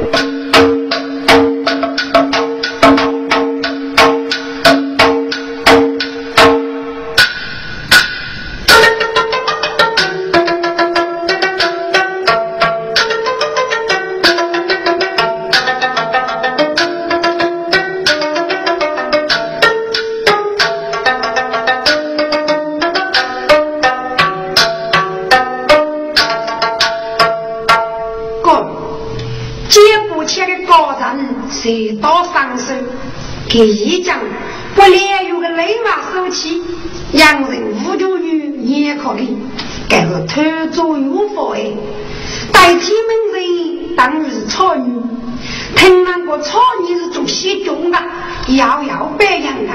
谁到上手给一讲不连有个雷马手起洋人无助于也可以改个偷做有否哎代替门人当日草女听那个草女是做些中的摇摇摆样的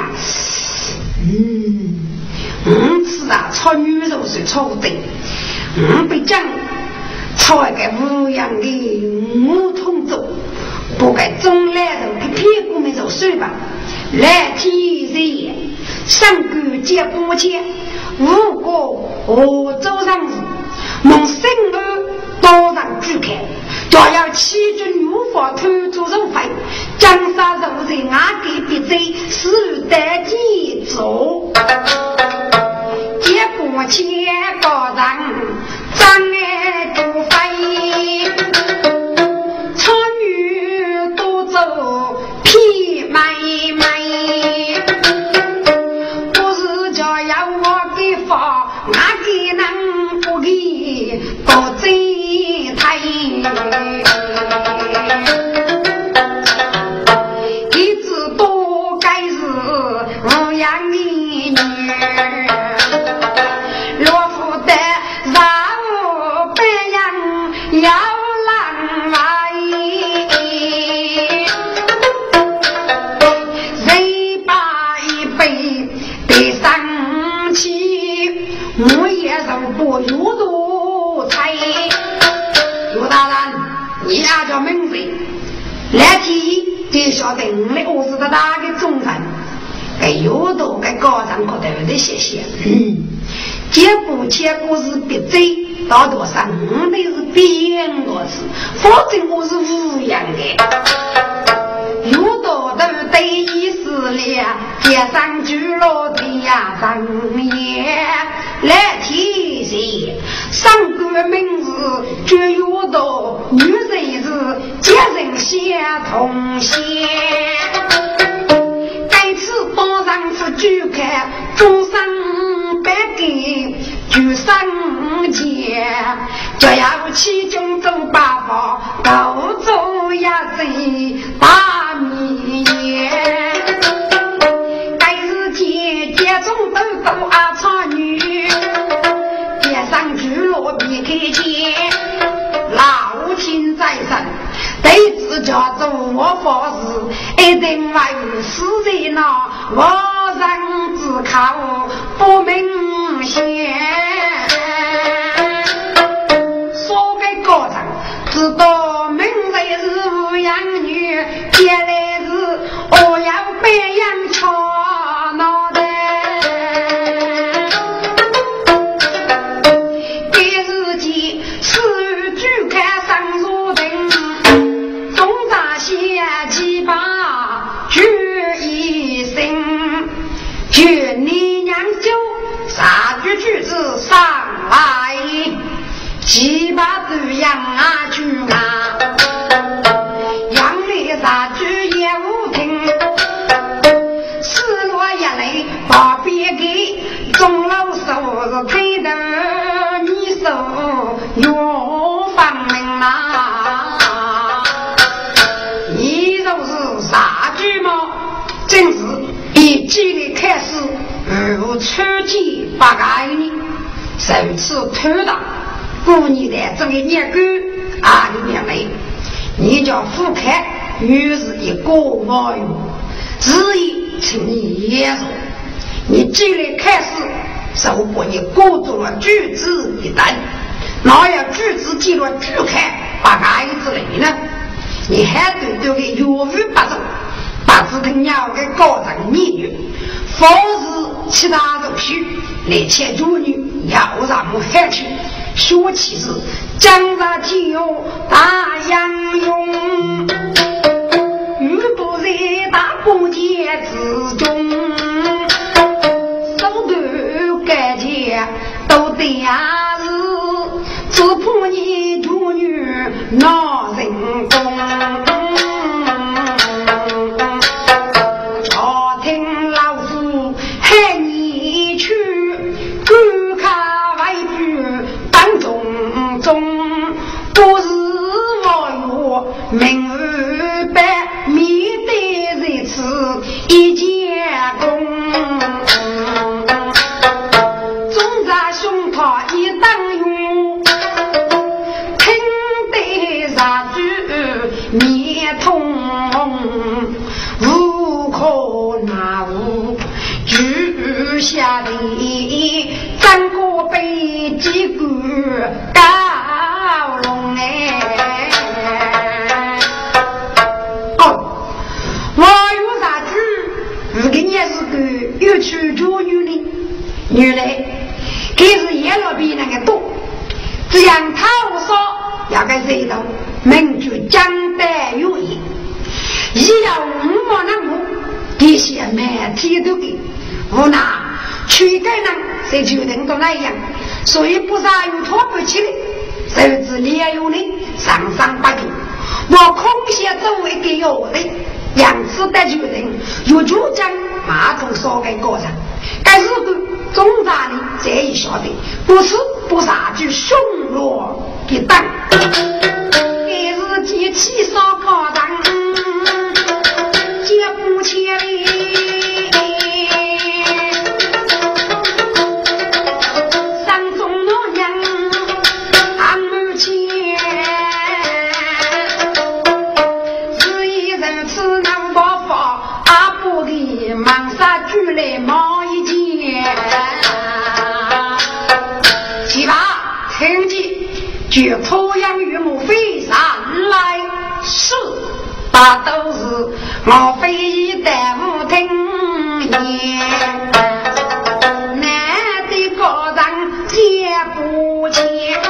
是啊草女肉是草的被讲草个无样的无通走不该中来的给屁股没走睡吧来提谁上个接不接如果我走上蒙生儿多让拒开就要欺君无法偷做肉费江山肉人啊给别贼是得记走接不接个人张爱不费屁买不是就要我给发哪给能不给不贼太一直都该是无养的女若不得让我白养要浪漫我也是不有多财刘大人你要叫名字来提这晓得你我是的大个中人给有多给高上可头的谢谢结不结果是别贼到多少我的是变多次否则我是无样的有多的对意思了街上聚落的呀上也来提醒上个名字就有的女人是接人协同些该次当上是举开中上百给举上节就要其中走八方高走呀贼大米该是节中都走啊草女上去落笔开钱老天在上对自家做我法事一定外有死人了我让自靠不明显说给高长知道明人是无养女接来是我要被养超脑袋句子上来七八对羊啊去啊羊里杀句也无听失落眼泪把别给中老手是推的你手有方明啊你就是杀句吗正是以这里开始如初级八改呢首次推到故你的这个年根啊里面来你叫覆盖于是一个网友只以请你也说你这里开始手把你过住了句子一单哪有句子记录句开八改之类呢你还对这个有语八种把自己鸟给高上秘女否是其他的虚来切主女要让我害去说起是江大体有大洋用公。我听老夫喊你去观看外剧当中不是我有明日白米的日子一件功，总在胸膛一当用，听得啥句面痛，无可拿无举下的张过背几个高龙哎。我有啥子是给你是个有去做女的女的可是也要比那个多，这样他说要该谁的名就讲得有意，一要五毛那么这些媒体都给无奈去个人谁决定都那样，所以不啥有拖不起来，甚至连有的上上八九我空闲周围给有的两次的决定有主张马桶烧给过程，但是中杂的这一晓得不是不啥就凶弱给当给自己气烧高档接不起来忙杀剧来毛一件七八听见就脱养与母飞上来是大都是我非一代母听言难的高档接不起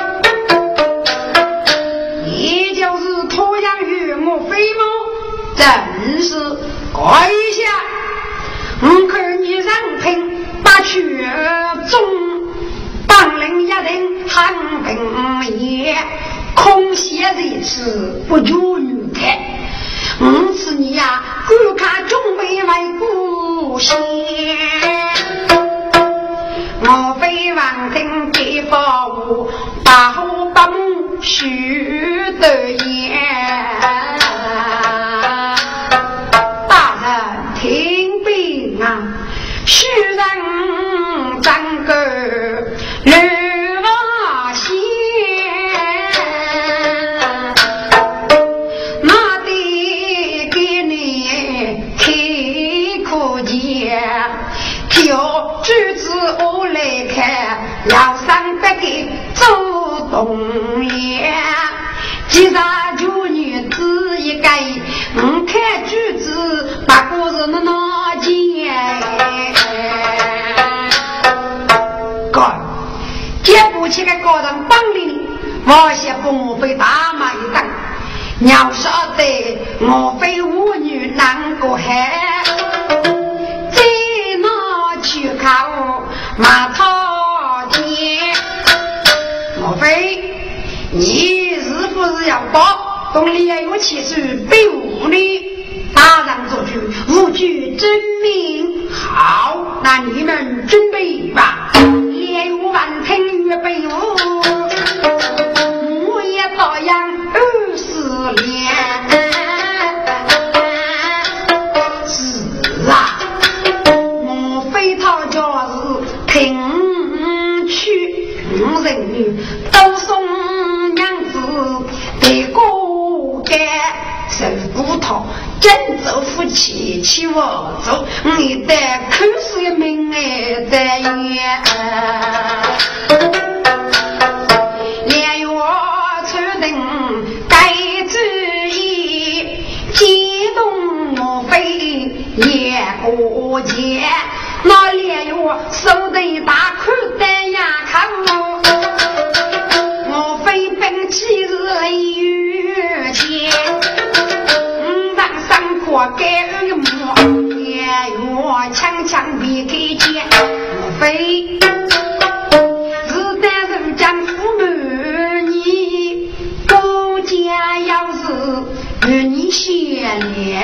也就是脱养与母飞母真是改一下看你让平把曲中当人一人汉平也空闲日子不如女的是你呀顾看中北外故乡我非望听给发我把后把母许的言大人听病啊虚人张个绿瓦线那得给你开口见挑橘子我来看要上百个周冬夜既然就女子一个看橘子把故事的拿见接不起个个人帮你我些父非打骂一顿你要晓得我非妇女难过害在那去考马套街我非你是不是要报懂里有其实被无力大人做去无惧真命好那你们准备吧连无万听预备无我也照样20年是啊我非讨就是听去人女都送娘子得过该手骨头真走夫妻妻我走你的口是命爱的眼连我出定该旨意激动我非也过节那连我手的大口的呀看我非本气日泪雨前我给我也我强强别给见我非是单人将父母你顾家要是与你相恋，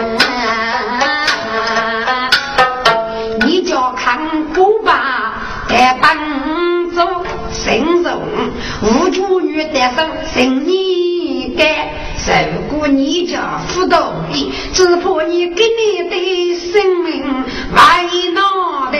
你叫看不罢在帮助生荣，无助女的生生你该受过你家辅导的，只怕你给你的生命外闹的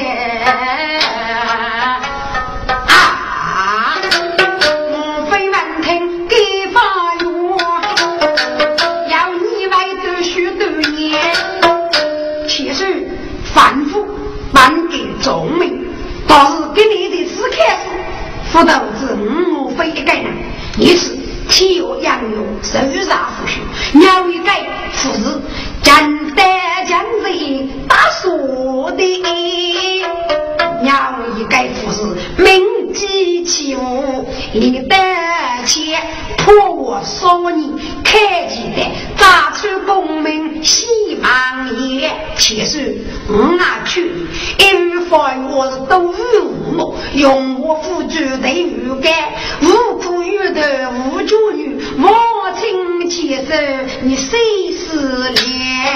反复颁给众民，倒是给你的此开始辅导之无非一个人，你是体有养有手杀复训，鸟一改复是简单将人打说的，鸟一改复是铭记起我你的钱破我说你开启的砸出功名希望也，其实拿去因发我是都无谋，用我付诸的预感无苦于的无助女莫听其实你谁是脸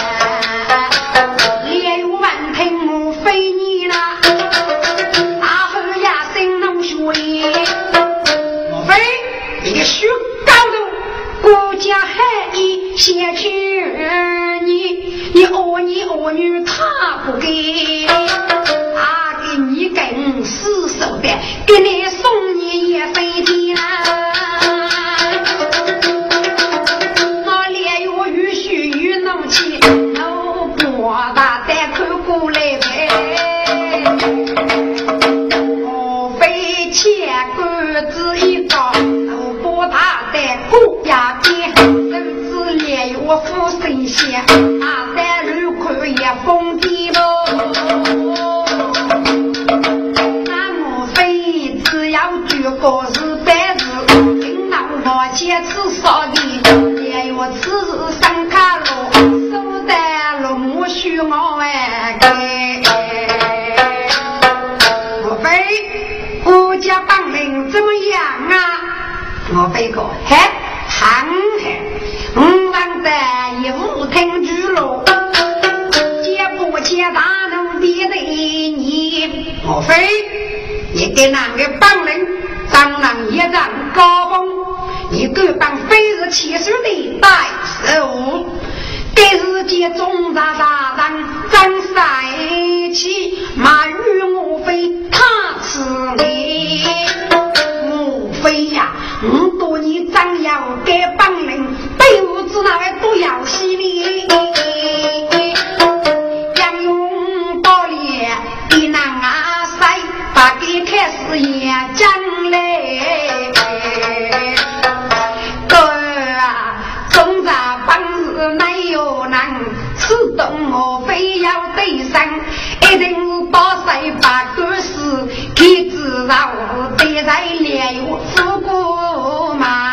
烈无万听无非你啦阿和呀心能学莫非一个虚高的国家害意写去你恶女他不给啊给你跟死守的给你送你也飞机啦我烈有雨须与怒气都不大的可过来呗我非切个子一个都不大的顾家边甚至烈有负身些啊在路口也疯地喽那我非只要举个是白日听到我接吃烧的也有吃日上卡路收的龙须我给我非国家帮领怎么样啊我非个嘿喊嘿让的也无听居路接不接大能敌的你我非也给那个帮人当然也让高峰一个帮非是其实的代手给世界中大大当张赛气马与我非他吃你我非呀多你张要给帮人被我知道的都要洗礼杨勇道理一难啊塞把给开始也讲嘞哥啊总在帮日没有难吃动我非要对上一定到谁把故事给知道对在烈有富过嘛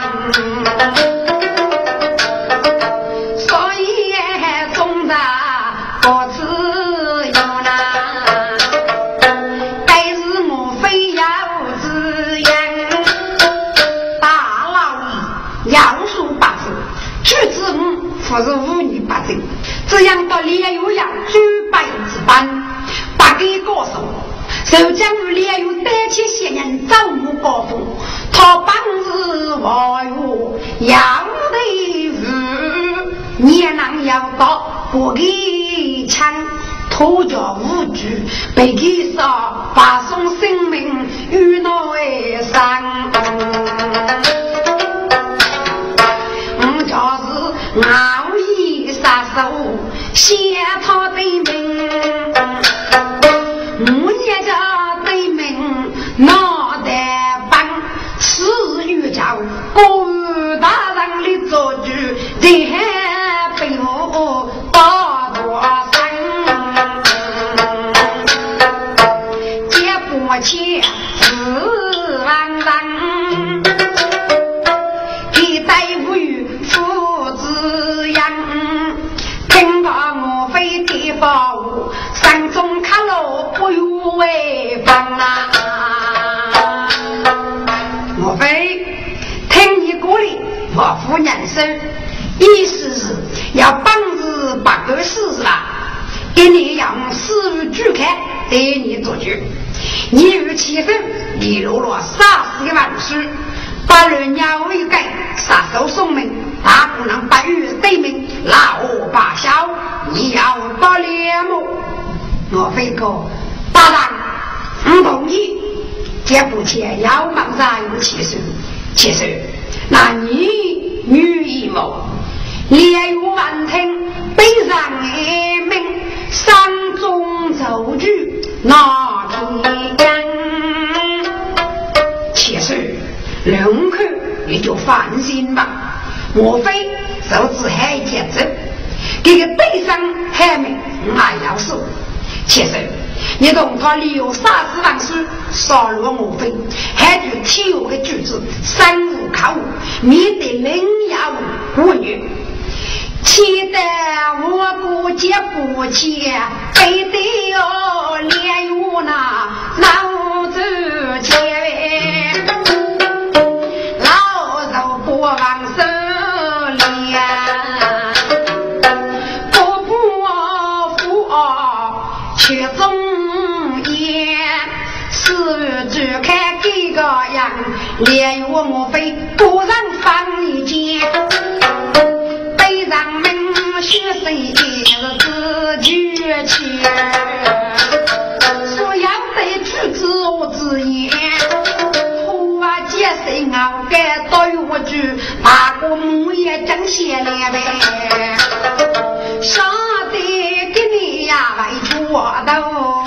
所以总在我自由啦但是我非要自言大老要数八字举子不是无女八字这样到烈有要举百之班把给歌手手将与烈有带起些人招募高峰他帮子我有要的你能要到不给枪头脚无惧被给杀发送生命与内伤就是熬一杀手写他的命我也叫对命脑袋帮是遇着公大人的做主这还被我大多生结不起自然人一代无语父子养听把我非地方山中看了不有为方啊我非听你鼓励我夫人生意思是要帮助把个事啦，给你用私语拒开对你做主。你与其分你落了30万事，把人家为改杀手送命，大不能把与对命老把小，你要到脸目。我非哥大人不同意，这不且要忙啥有其实那你女一谋烈如万听，悲伤一命，山中走去那一样。其实人口你就放心吧，莫非手指还天真，这个悲伤还没还要说。其实你懂他利用30万书杀了莫非，还就体有个句子三无靠你得人要无女，期待我不接不接非得要连有那老子接老手不往手里去中间是只看这个样，连有莫非不让放一间，被让们学谁是自举起，所要得去自我自言，头啊接谁熬该对我句，把个母也真些了呗，上帝给你呀来我都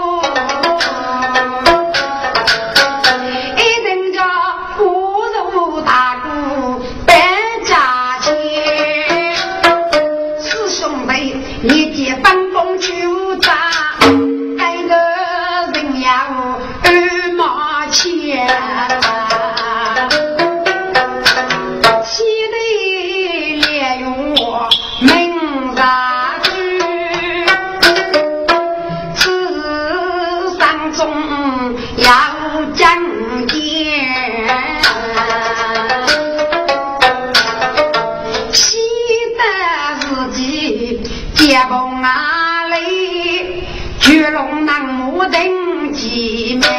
一定叫不如大姑白家钱，师兄弟你结办公去打，该个人要2毛钱，气得连用我命啊要讲解，喜得自己结崩啊嘞，巨龙难木等几面，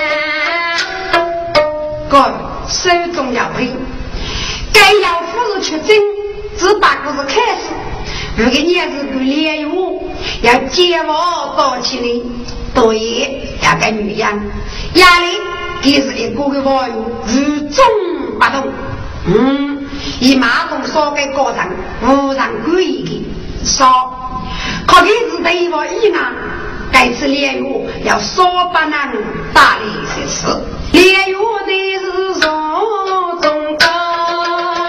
各手中要配，该要夫是出征，只把故事开始。如果你也是个猎物，要接我到起来。对也要跟女样压力给是一个个网友如中不动，以马桶烧给高层无人故意的烧可给是对我一样该次猎物要烧不能大力些事猎物的是手中高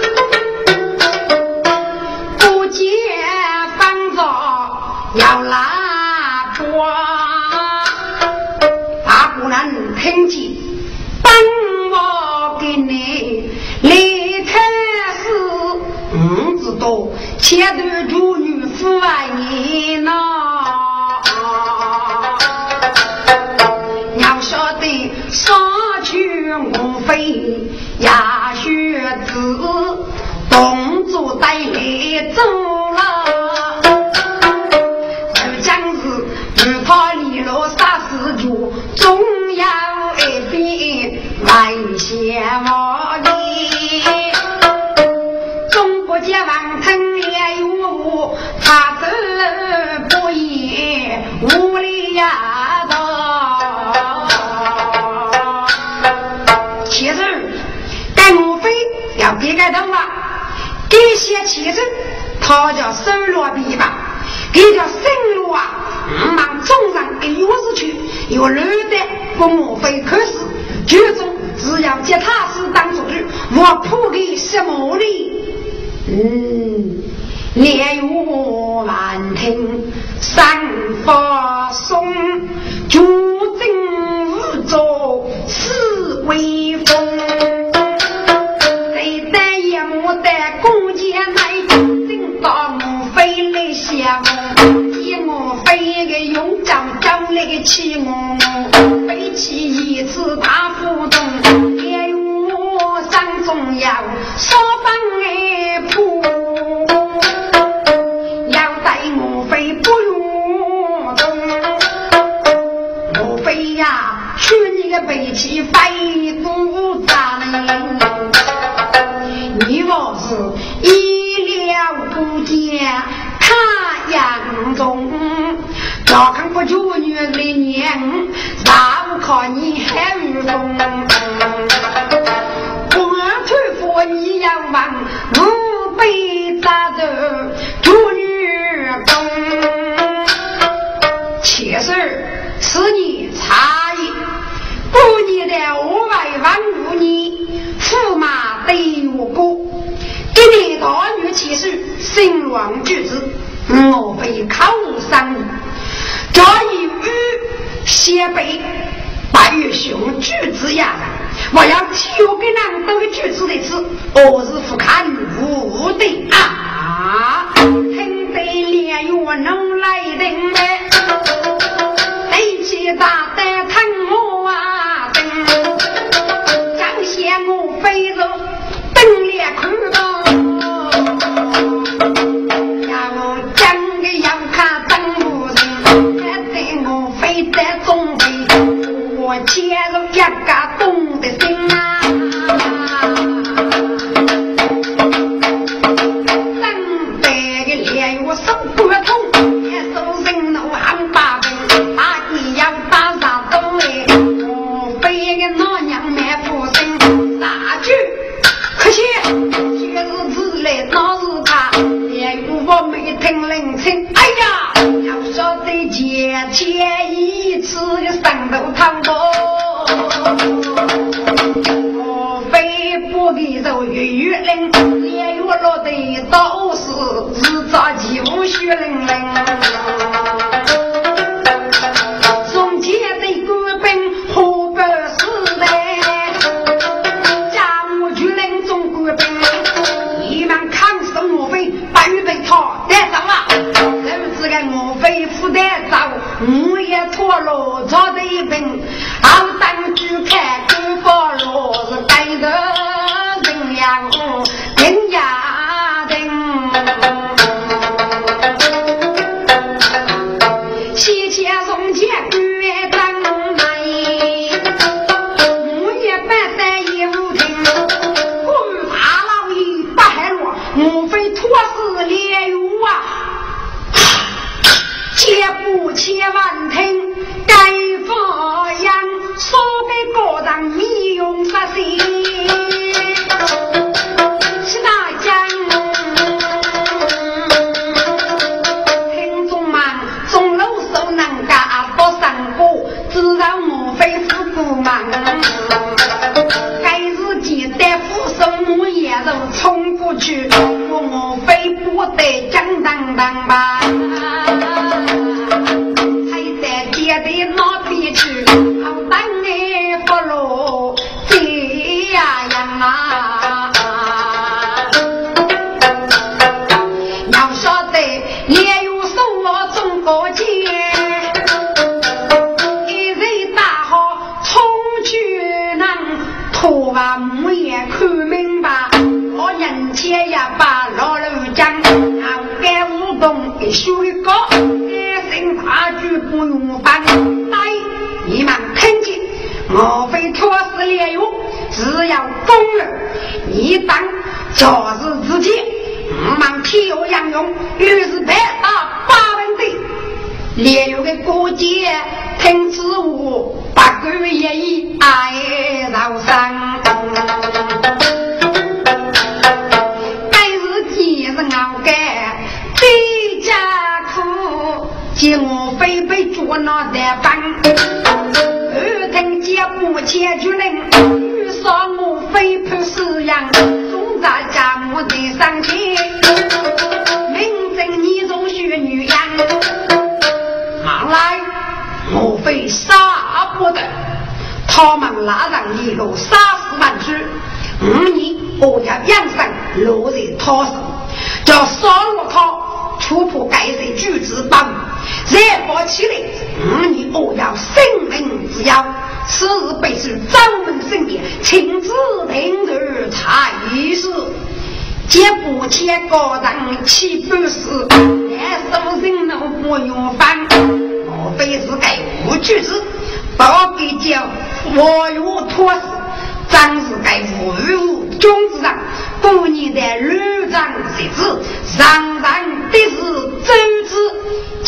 不接方着要拉波听见帮我给你离开是知道切对主女父爱你呢要晓得杀去无非呀学子动作带来走了就将是与他离了30主终要一笔万险我的中国解放藤也有他的不也无力呀的其实该莫非要别个的话这些其实他叫收落笔吧这叫生路啊忙中上给有事去有人的不莫非可是剧中只要接他是当主句我铺给什么哩烈如万听三发松主政无作四威风谁带也莫带公家来正到莫非来想我非个勇将将那个气我非起一次大浮动也有山中要说方爱铺当中，要看不住女的年，啥不靠你还无风。我推佛你要忘，我被打的主女工。其实是你差异，不你的500万无你，驸马得我过。一年大女其实心乱之子，我非考上这一语写背8月兄举子呀，我要9个男都举子的字，我是不看无的啊，听得连月能来的得起大的疼我啊彰显我非洲等列看到我切入一家动的心啊，等待个脸我手不痛，也手心怒喊把柄，把你要打啥都来，我非个老娘没负心，哪句？可惜就是自来闹是他，也我没听领情，哎呀，要晓得姐姐一次的上头烫过。我非不给走月令，连月落的都是日早几无需令令。从前的官兵河北市的家母居令中官兵，你们看生我非把预备套带上了，这个我非负带走，我也脱了着的一兵。好当去看功夫罗是带的人样人呀人，西前从前越当来，我也办得也无听，公法老爷不海落，我非托死烈油啊，切不切万听该发扬说给个人密用杀心是大家听众们中楼手能干不上过，自然我非富不忙，该自己的副手我也都冲过去，我非不得正当当吧，还得别的哪里去，好当你不落这样啊，要晓得也有送我中国节，一人大好冲去能拖把母也看明白，我人前也把老路讲，好该舞动给修一个大局不用烦，你们听见我非托死烈油，只要疯了你当就是自己我们体有养用，于是白打8分的烈油的过节听知我8个月也已爱绕上，但是既是熬改对家苦，见我非被捉拿的班，听见不切决定，遇上我非不是样，总在家母的上天，名正你中学女样，马来我非杀不得，他们拉上一路杀死万只，5年我要养生落在他手，叫杀了他突破改谁举子帮，热火起来5年我要生命之要，此日被是招门圣殿亲自听日才是接不切高档岂不是连手人都不用翻，我非是该无句子包给叫我有托死，张是该无语中之上过年的旅长谁知上上的是周知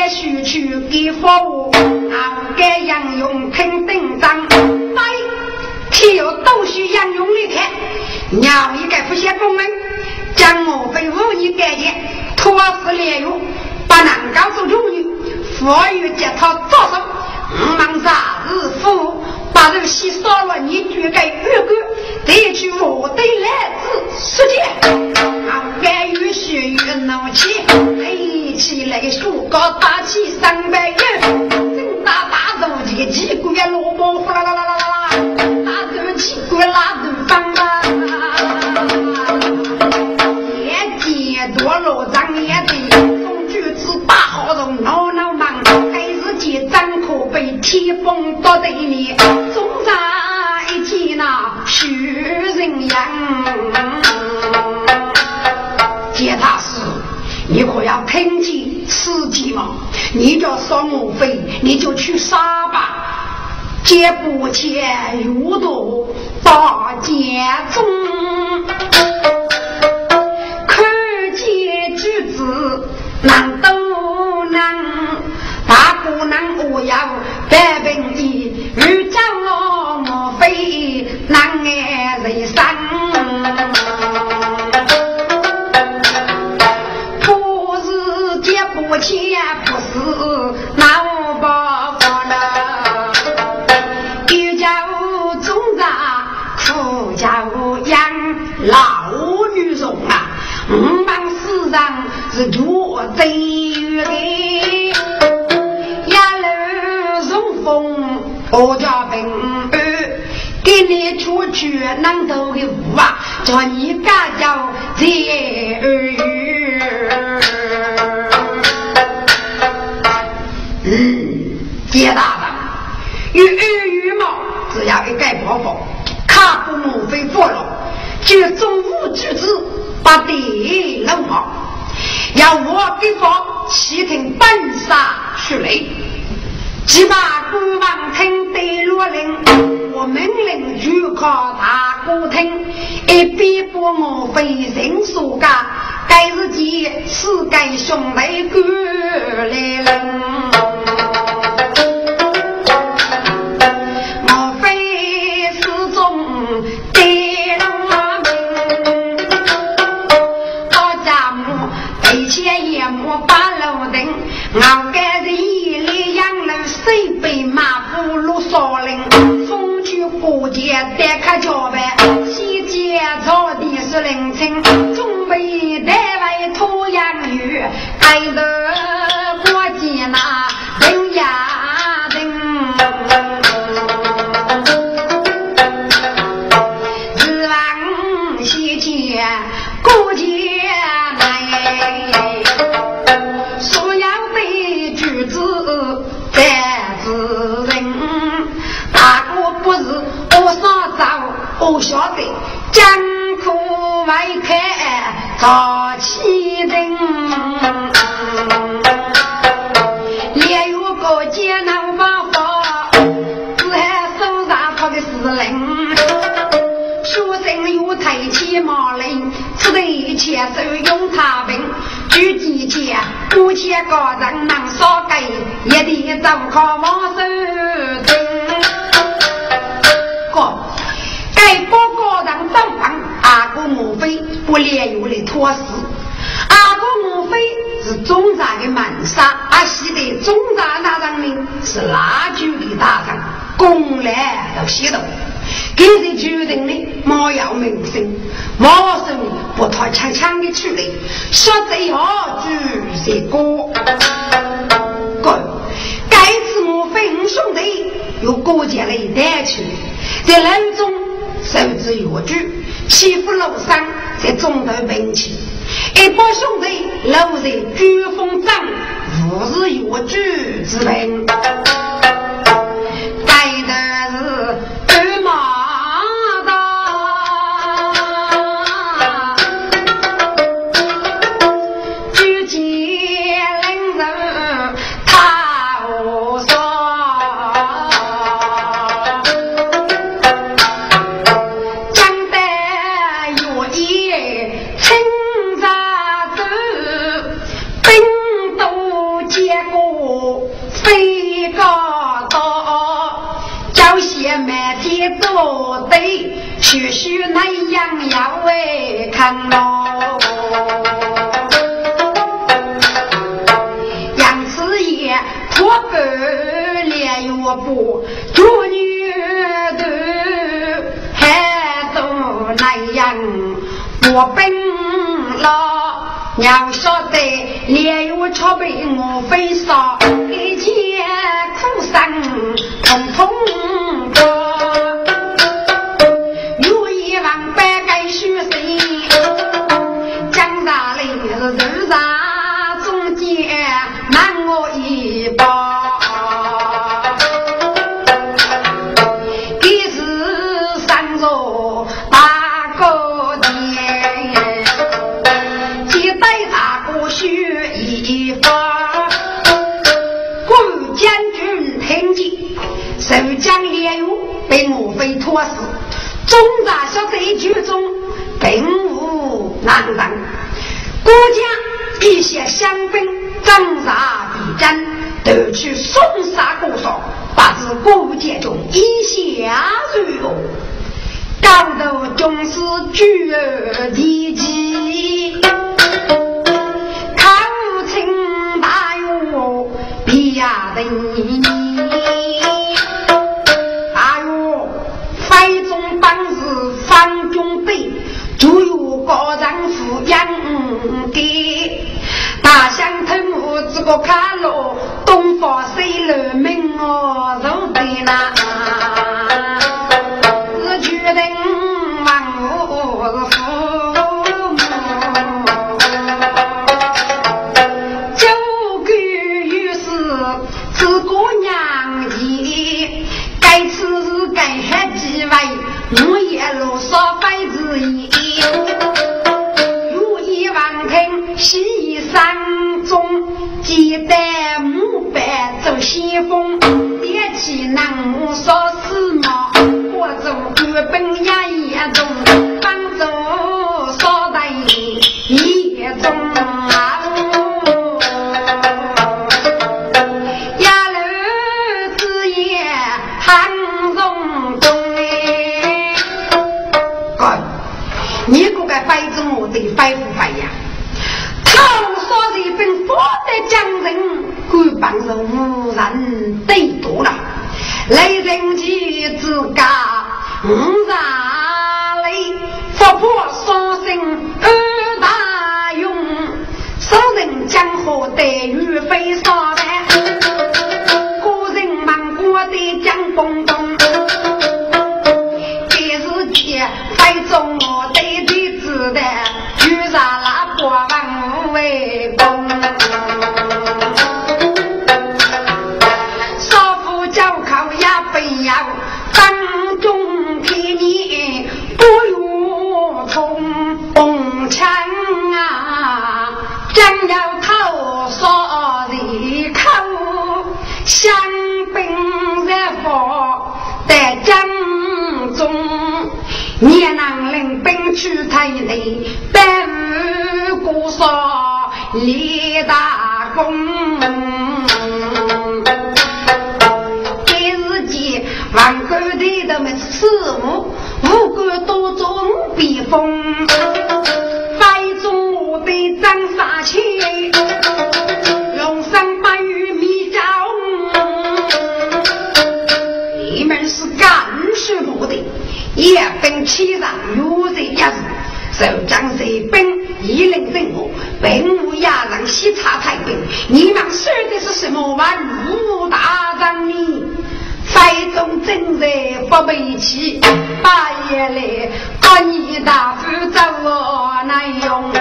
该许去给服务，俺该杨勇肯定当。哎，岂有都需杨勇的天？鸟一个不写公文，将我非无意改见，托死列入，把南高做主女，富裕接他做手，忙啥日夫。把这个西烧了，你居该预估，得去我的来自世界，该与血与怒气，一起来树高大气300元，正大大斗这个鸡骨也萝卜呼啦啦啦啦啦，大斗鸡骨拉斗方吧，也接多罗张也得，从句子大好容闹闹忙，开始接张口被天风多对你。总在一起那许人样，接他是你可要听见刺激吗？你就说我飞，你就去杀吧。接不切入斗大街中，可见举子难都难，大姑娘我要百病医，如将我非难爱人生。不是接不切，不是闹不过了，一家无中杂，苦家无养，老女中啊，忙世上是多贼的。我家平儿给你出去能走的路啊，叫你干叫这接大的与儿羽毛只要一盖包袱，卡不莫非佛了，就中午举子把地弄好，要我给佛齐听本杀去雷。只把国王听得落令，我命令就靠大国听，一逼迫我非人所干，该日记是该兄弟过来人。我非始终得了命，我家母背前也莫把路灯，我该是一里养了谁被马步路少林，风去过节带开脚呗，西街草地是凌晨，中北带外土洋雨，爱的过节那人呀人，日晚西街过节来，所要的句子在自人，大哥不是我上早，我晓得江苦外开早起人，也有个艰难方法，只还手上他的死人，书生有抬起马铃，只得一切手用他病，举几件不切高人能少给，也得走靠往手听。该报告人上访，阿哥莫非不连有的托死，阿哥莫非是中杂的满杀，阿西的中杂那张名是拉锯的大张，攻来都写的。给谁决定的莫要名声，莫生不太强强的处理，说最好举谁歌。该次莫非五兄弟有过节来带去，在人中受之有据，欺负楼上在中头兵器，一帮兄弟楼在居风帐，无是有据之兵，带的是二马结果想要为看喽。杨子也托不连月不祝女的还都那样我本了要说的连月朝被我飞烧一切苦伤通通有一万百个虚岁江大里日杂中间满我一包一时三座八个年几代大国须一发顾将军听见守将连武被我非托死中杂小贼局中并无难当国家一些香兵张杀比战得去送杀过少把自国界中一下最后高度重视巨而地基考清大有比亚的你大有非中帮子方中队就有高丈夫养给大象头目这个卡路东方谁了命我都对啦是决定万物父母就给于是自姑娘的该吃是该喝几位我也路少非之一如一万听西山中记得木白走西风别起南无说四毛我走日本呀也中帮走说的也中呀路子也杭中中你不该摆中我的摆不摆呀他说日本佛的将人官帮着无人对多了雷人机自家让雷佛破双生二大用手人江河待遇非少的个人忙过的江公公这是界非中我对的子的遇上了国王无为公少妇教考也非要当中给你不用冲bom枪啊将要头说一口香槟热火在江中也能领兵去台内本无故说立大功给自己万个的的们事物无个多种避风非中的张杀气用三百余米招你们是干什么的也分欺上有人也是手将谁兵一领任务本无亚人西查太平你们说的是什么万物大战呢非中正人不被起半夜来把你大夫找我来用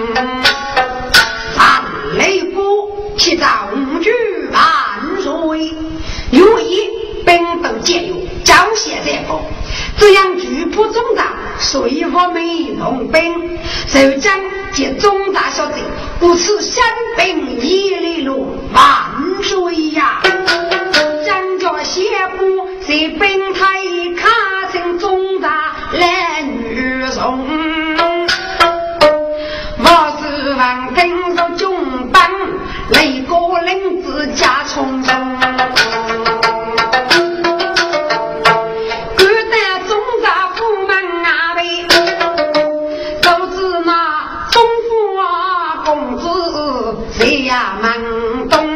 三雷部去找句万岁有一兵斗皆有招写这个这样局部中长随我们同兵手将及中大小贼故此三兵一里路万岁呀将着斜步随兵台卡成中大来女送我是望听着中班雷国领子家冲冲古代中大夫们啊为雷呀忙东，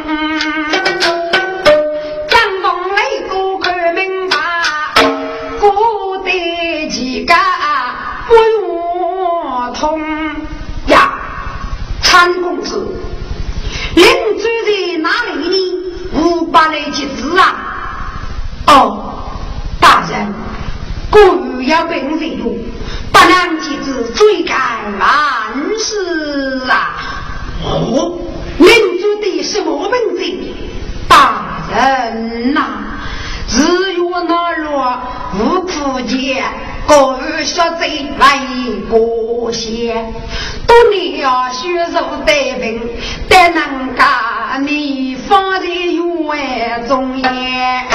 江东雷鼓看明白，古代几个不用通呀。参公子，邻居在哪里呢？500来几字啊？哦，大人，故语要本人用，不能几字追赶万事啊！哦，邻居的什么本事？大人呐、只有那若无苦节，各有小贼来过些。多年要学受带病，但能干你放在院中间。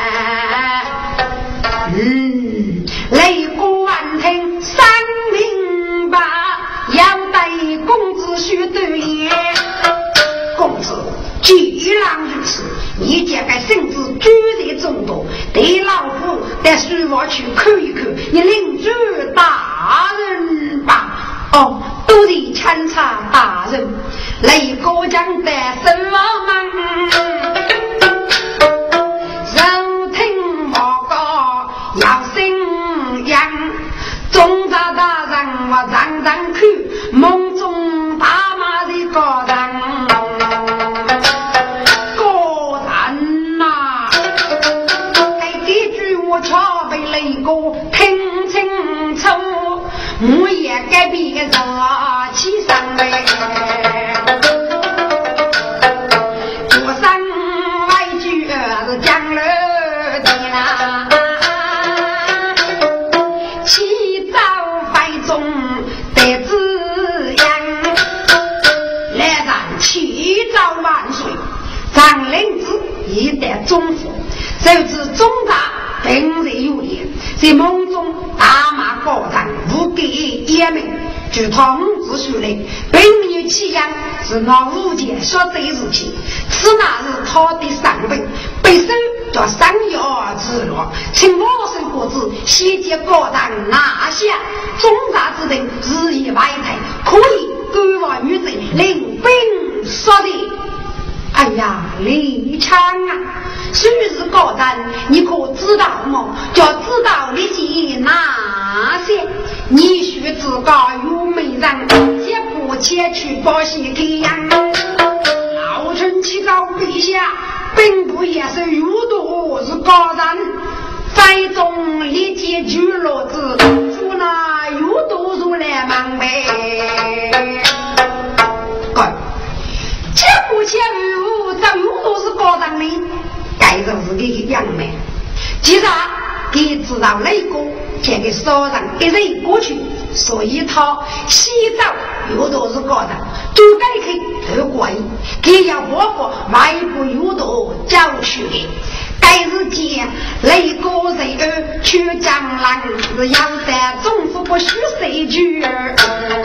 雷鼓万听三明白，要带公子须对言。公子既然如此，你这个身子居在众多，对老夫带书我去看一看你邻居大人吧。哦，都得参差大人，雷鼓将的什么忙？人听我告要信仰，中大大人我常常看，梦中大马的高人，高人呐！该几句我瞧被雷鼓听清楚。我也该比个啥起上来，左上外句是讲了的啦，起早怀中得滋养，来让起早万岁，张灵子一代中府，甚至中大本人有言，在梦中大马高堂无给也明，据他母子说来，本女气样是那五件说对事情，此那是他的上本，本身叫三幺之乐，请我生国子西街高堂拿下中大之人日夜外台，可以对我女子领兵说的。哎呀，李昌啊，虽是高单，你可知道吗？就知道你是哪些？你须自告有美人，且不且去保险给养。老臣启奏陛下，并不也是有多是高单，在中立即举落子，出那有多入来忙呗。且不且如这有多是高档的，该就是这个样子。既然给知道雷公这个手上一人过去，所以他洗澡有多是高档，就该去头怪，给要活活外部有多教训的。该是见雷公人儿去江南，是要在中府不许谁去儿。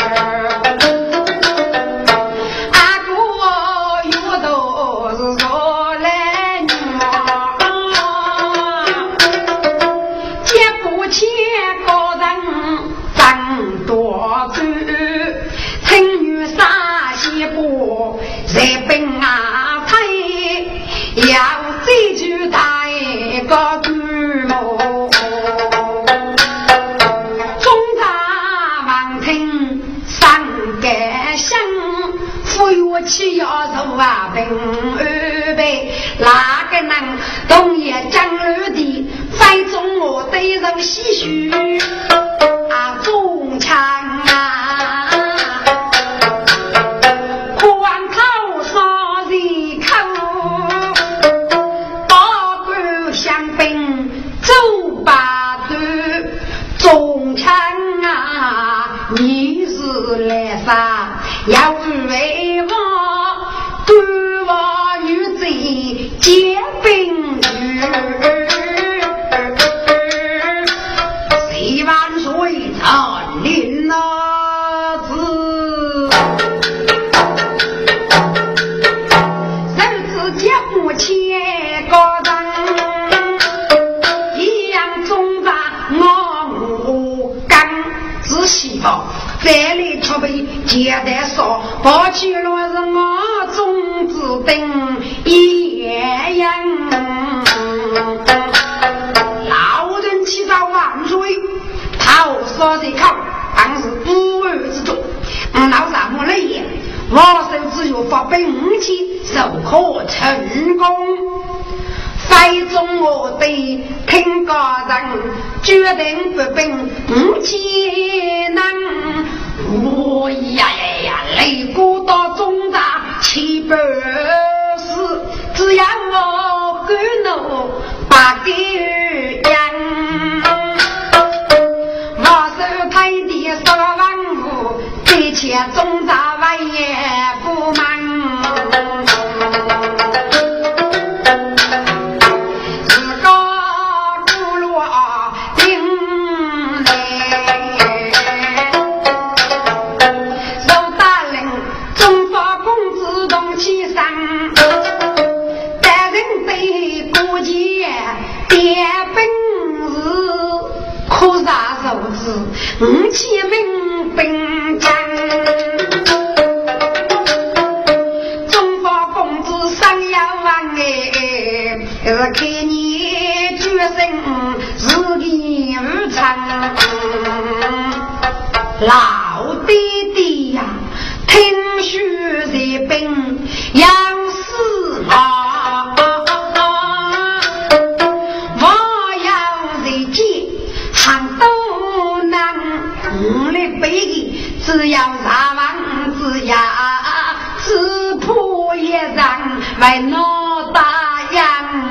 在本啊推要这句大个句目，中大望听三个声，富有气要走啊本二辈，哪个能东也张二的在中我对人唏嘘啊中枪啊。要为我对我女子结冰雨，谁万岁参临那子，甚至结不起高档，一样中大我刚仔细吧。这里储备接待少，抱起了是我做定一样。老人起早万岁，他说的靠，当时无二之中。老啥么来也？我手只有发兵器，就可成功。非中我的听家人，决定不兵技能。我呀，擂鼓到中大700世，只要我敢怒把给人。我手太低说万物，这切中大外也不忙。起名兵将，中国公子上要王看你决心自己无常。老弟弟呀，听说这兵要死啊！我要这剑喊都难。只要杀王子呀，只破也让为闹大洋。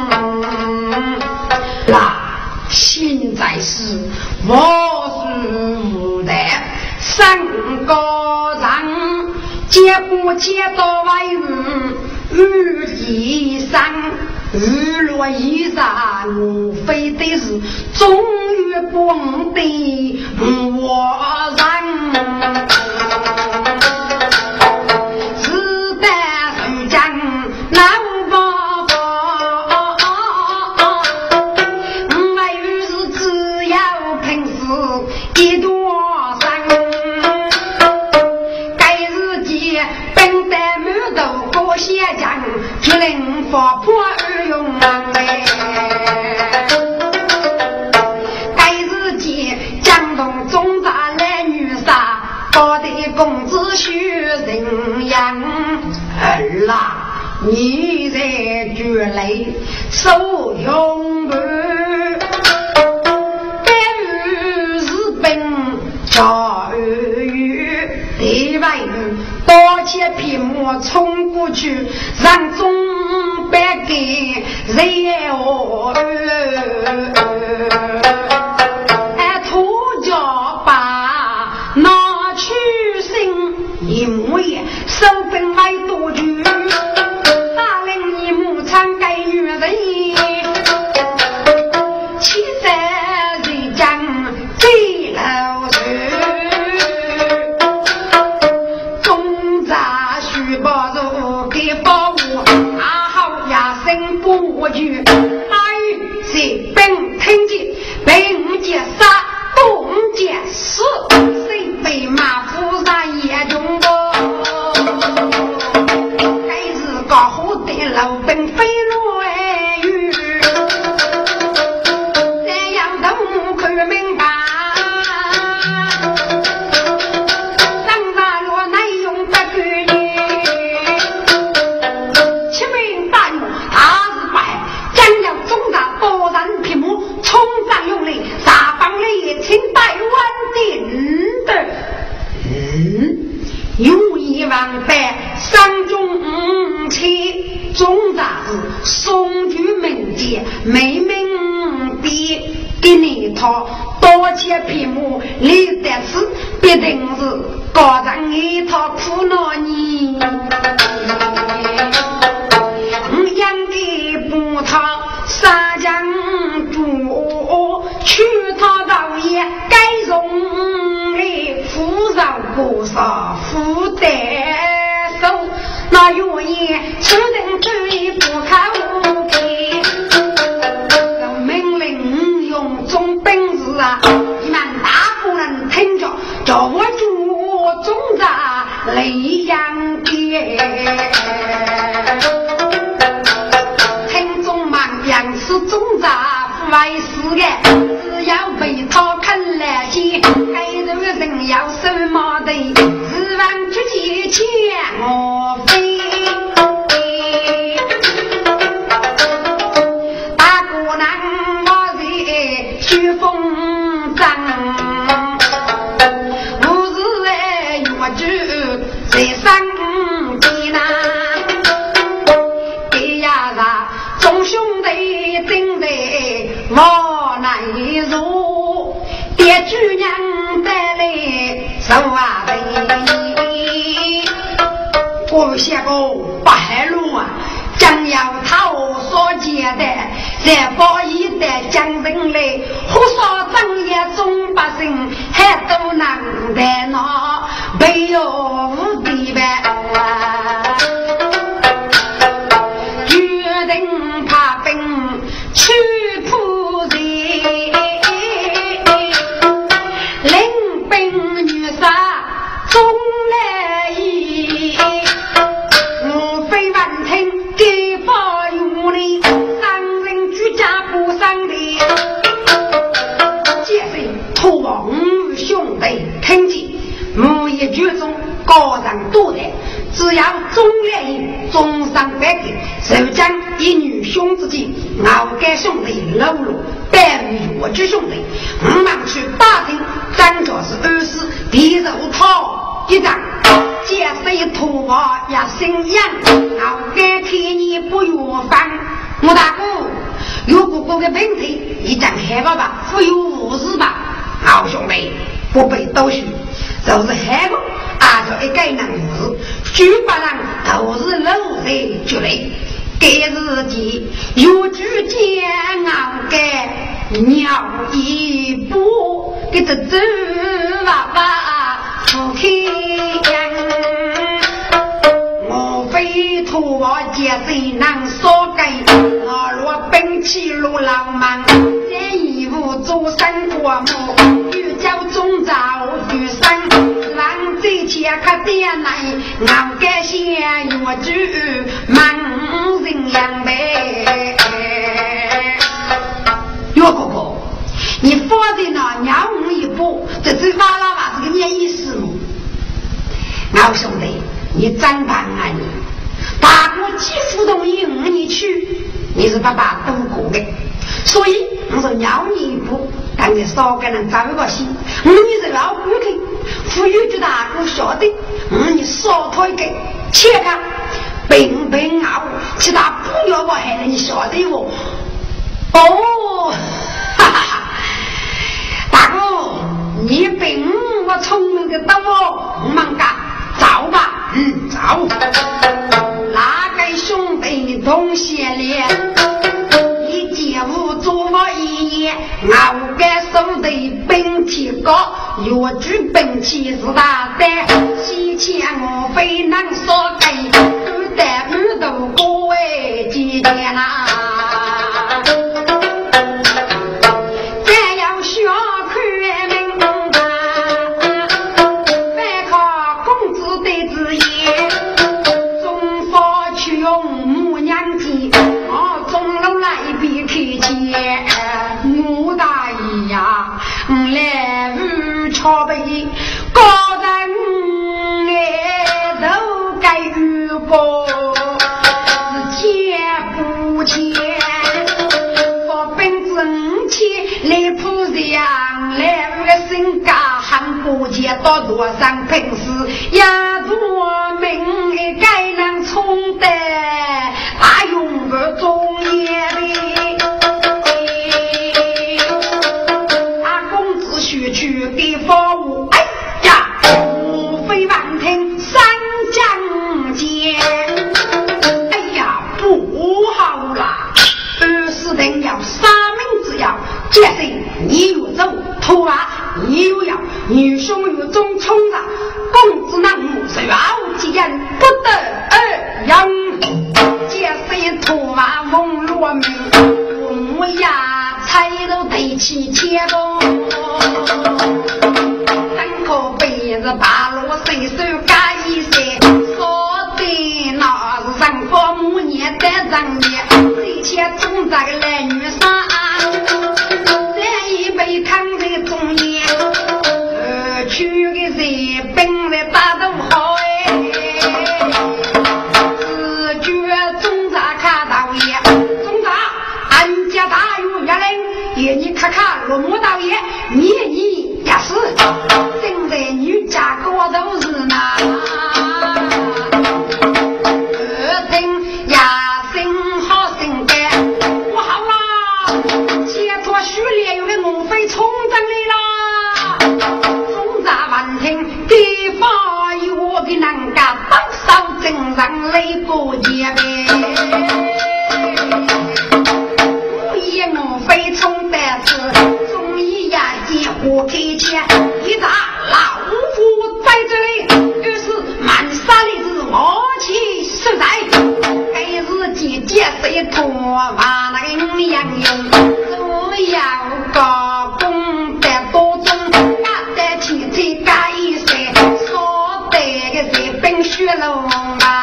现在是我是无的三个人，结果接到外日以上。日落以上，无非的是终于光的我人，只得是将难宝宝，外于是只要平时一多生，该日记本得满头过写讲，只能发破而用该日记江东中大来女杀，高的公子许人样。儿啦，你在举雷受用不？该于日本教育对外多切屏幕冲过去，让中白给人哦，土脚把拿去心，因为手本来多句，大人你母常该女人，其实人讲最老实。不去，阿玉是本听见，本见杀，东见死，谁被马夫人也中过？该是个好的老本飞落雨，这样都可明白。上大罗内容不拘泥，启明大勇他。将要中大多人屏幕冲上用力，大帮里请台湾定的。有一万百三中期中大子送去门街没名笔给你套多切屏幕里的事必定是个人一套苦恼你养给不他沙江主去他道也该容的扶上过少扶得手那愿意吃人最不靠给命令用中本事啊你们大部人听着叫我主中的雷阳爹前我飞，大姑娘我在雪风筝，我是在月居在山间呐，一呀啦，众兄弟正在我来入，爹主娘带来手啊背。我下个八海路啊，将要他我所接的，在包一的将人来，胡说正业中百姓还都能得那没有无敌呗。决定怕兵去扑人，领兵女杀中来意。给发用的三人居家不上的，皆是土王兄弟听见母一举中高人多的，只要中来中上百个，就将一女兄之间熬该兄弟露露百余我之兄弟，我们去打听张着是二十地肉套一张，皆是土王也心痒，熬该看你不远方。我大哥有哥哥的本体一张海爸爸富有无事吧，好兄弟不被多许就是海爸啊，就一个人事举把人都是漏水之类，给自己有句煎熬给鸟一步给这只娃娃不开我非土我姐谁能说给我若兵器如浪漫这衣服做生活木欲教中早举生让这些可点来我该先我举忙人样呗哟哥哥你放在那鸟我一步这只哇啦哇这个念意思吗老兄弟你真棒啊你大哥几乎同意你去你是爸爸都过的所以我说鸟你一步但你少个人找一个心你是老顾客富裕就大哥晓得你少推给切看平平啊其他不要我还能晓得我哦哈哈大哥你比我聪明的多我们干走吧走哪个兄弟同协力一节目做我一夜我该手的兵器高有举兵器是大的西前我非能说给不得不都各位几天啦我大姨呀来无朝北高人都该遇过是切不切我本真切来不上来我身家喊不接到多上平时呀多命该能冲的大用个中年的去给房屋哎呀无非万听三江间哎呀不好啦20人要3名之要这是你有走头啊你有要女兄有中冲啊公子难母是要几人不得而养这是头啊梦落明父母呀才都得起切工三口被子把罗随手嘎一些说的那是上过母年的人也这些中在来女上这一杯看在中间去给谁病的大都好哎个木道爷，你也是，现在女家高都是呢。听呀，心好心肝，不好啦！解脱序列有个我非冲阵来啦，冲炸万听，地方有我的人家不少正常来不及呗。我非冲的是中医呀，几乎开钱一打老虎在这里，于是满山里是我去实在，给自己解释一坨把那个样用，只要个功德多种，压得起这个一些，说得个是冰雪龙吧。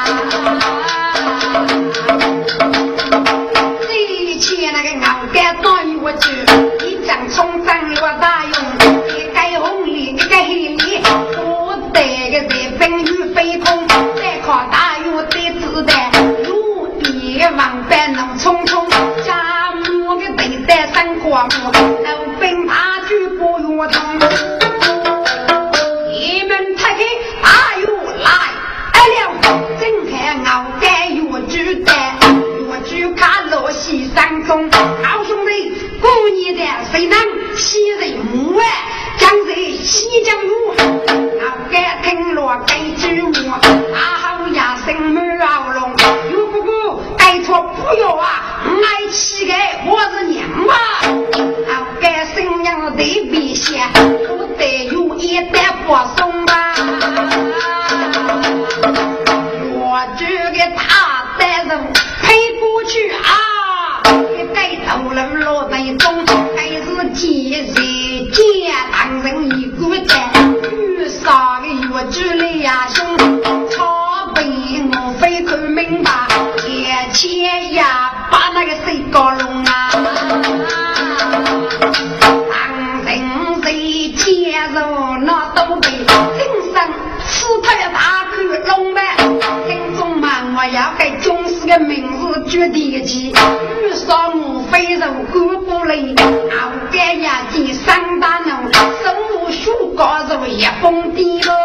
那个熬该多于我去，一张冲上我大用，一个红里一个黑里，我得个在风雨飞空，再靠大雨的子弹，路一往北能匆匆，家母的对待生活木，都分大举不用通，一门太开大雨来，了正看熬该有举的。去看罗西山中，好兄弟，过年的谁能西人母哎，将谁西江路，好该听罗该知我，好呀生母熬龙，有不过该错不有啊，爱乞丐我是娘啊，好该生养的比些，不得有一代不送吧，我这个他的人。陪不去啊！该头人落在中，该是几岁见当人一个的，遇上个月之类呀兄，超被我非看明白，也切呀把那个谁搞弄啊！当人谁接受那都被精神吃太大口弄呗，听众们我要给中。个名字决定起，遇上我非肉骨不累，熬该呀第三大能，生物树高肉也崩地了，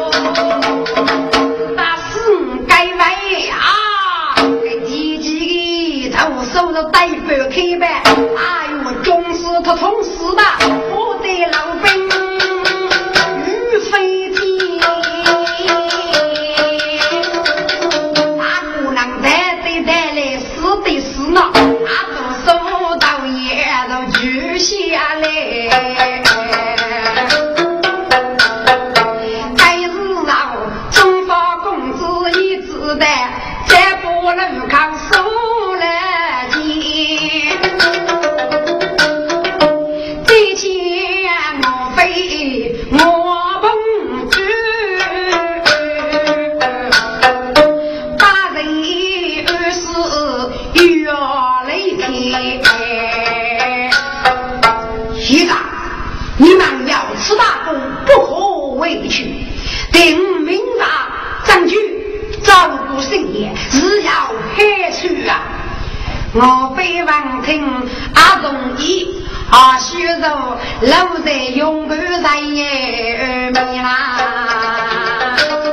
那是该为啊，给自己头手都带不开呗，哎呦，总是他同时的，我的老兵于飞机。对死了，他都收到也都举下来。该是啊，中发工资一直的，再不能靠收了钱。这钱我非我不知。局长，你们要吃大功，不可委屈。定明法证据，照顾生业，只要黑去啊！我非望听阿东一阿须肉留在永不在也没啦。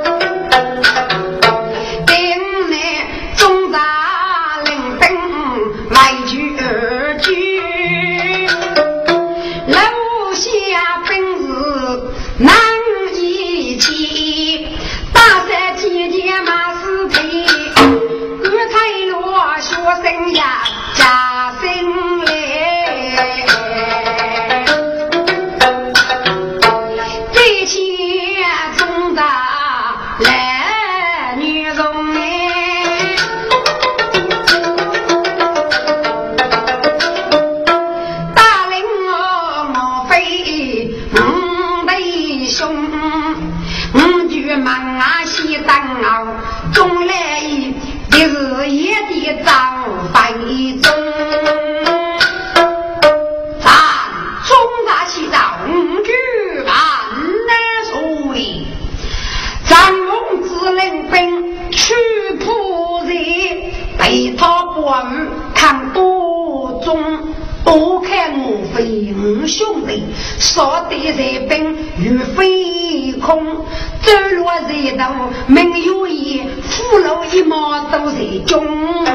定呢中大领兵来去而居。难以起，大山姐姐马斯提，歌才落学生呀家生来，这些中大来女中哎，大领我非忙啊西当啊中来的日夜的早饭一中咱中大起早举办的所谓张龙之领兵去仆人被他管看多中不多看我非五兄弟，少得在兵与飞空，走落在道没有意，俘虏一马都在中。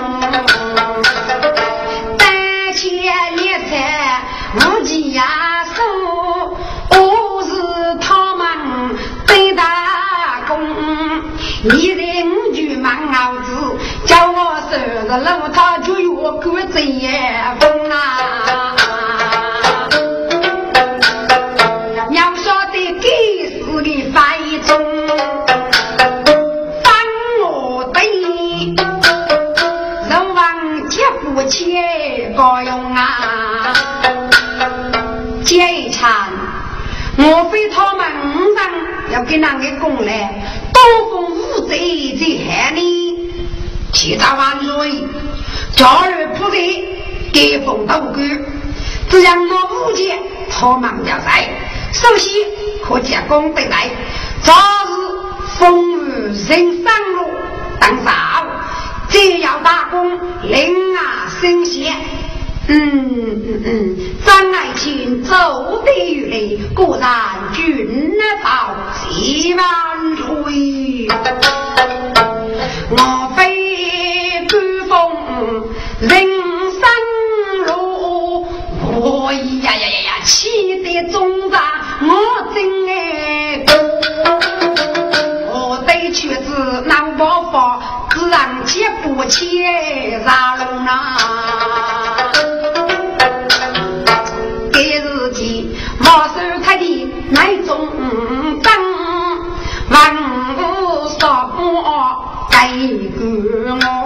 单切列车无计压缩，我是他们最大功。一人举满袄子，叫我手的路他就有个贼也疯啊！要说的给死的反中，反我的人王接不切高用啊！这一场，我非他们五人要给那个攻来。多风无贼在海里，其他万岁，早日不贼，给风斗歌，只让我无解，草莽要塞，首先可加工对待，早日风雨人上路，当早，这要打工，灵啊神仙。张爱卿走地狱里，果然君到7万岁。我非孤峰人生路，我呀，气得中大，我真爱。我对瘸子难包袱，自然接不起杀龙啊。我手太的那种当万物所不该个我